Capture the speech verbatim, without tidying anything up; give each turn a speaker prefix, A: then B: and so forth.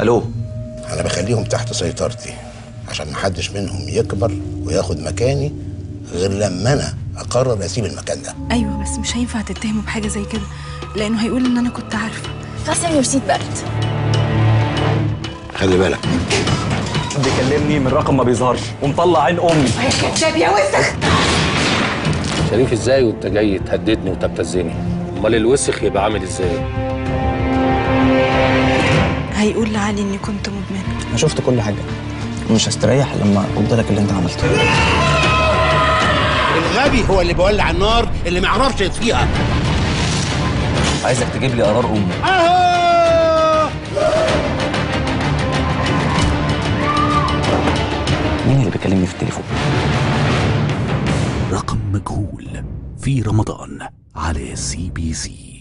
A: الو.
B: انا بخليهم تحت سيطرتي عشان محدش منهم يكبر وياخد مكاني غير لما انا اقرر اسيب المكان ده.
C: ايوه بس مش هينفع تتهمه بحاجه زي كده لانه هيقول ان انا كنت عارفه.
D: فاستن يور سيت بيلت.
B: خلي بالك.
A: بيكلمني من رقم ما بيظهرش ومطلع عين امي.
C: يا كذاب يا وسخ.
E: شريف ازاي وانت جاي تهددني وتبتزني؟ امال الوسخ يبقى عامل ازاي؟
C: هيقول لعلي اني كنت مدمنه.
F: انا شفت كل حاجه ومش هستريح لما ارد لك اللي انت عملته.
B: الغبي هو اللي بيولع النار اللي ما يعرفش يطفيها.
A: عايزك تجيب لي قرار امي.
B: اهو
A: مين اللي بيكلمني في التليفون؟
G: رقم مجهول في رمضان على سي بي سي.